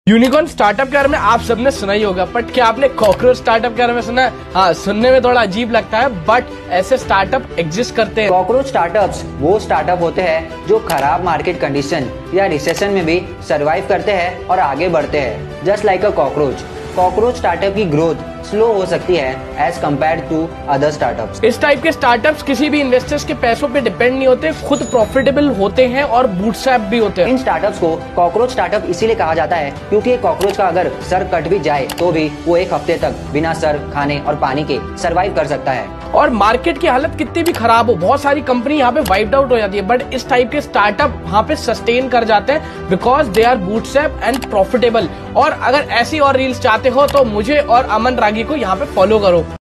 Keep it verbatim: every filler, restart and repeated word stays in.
Unicorn startup के बारे में आप सबने सुना ही होगा, बट क्या आपने कॉकरोच स्टार्टअप के बारे में सुना है? हाँ, सुनने में थोड़ा अजीब लगता है, बट ऐसे स्टार्टअप एग्जिस्ट करते हैं। कॉकरोच स्टार्टअप्स वो स्टार्टअप होते हैं जो खराब मार्केट कंडीशन या रिसेशन में भी सरवाइव करते हैं और आगे बढ़ते हैं। Just like a cockroach, cockroach startup की ग्रोथ स्लो हो सकती है as compared to other startups. इस टाइप के स्टार्टअप्स किसी भी इन्वेस्टर्स के पैसों पे डिपेंड नहीं होते, खुद प्रॉफिटेबल होते हैं और बूटस्ट्रैप भी होते हैं। इन स्टार्टअप्स को कॉकरोच स्टार्टअप इसीलिए कहा जाता है क्योंकि कॉकरोच का अगर सर कट भी जाए तो भी वो एक हफ्ते तक बिना सर, खाने और पानी के सरवाइव कर सकता है। और मार्केट की हालत कितनी भी खराब हो, बहुत सारी कंपनी यहाँ पे वाइप्ड आउट हो जाती है, बट इस टाइप के स्टार्टअप वहाँ पे सस्टेन कर जाते हैं because they are bootstrap and profitable. और अगर ऐसी और रील्स चाहते हो तो मुझे और अमन रागी को यहाँ पे फॉलो करो।